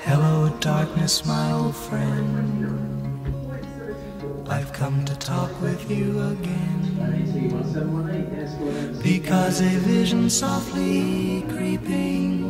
Hello, darkness, my old friend. I've come to talk with you again, because a vision softly creeping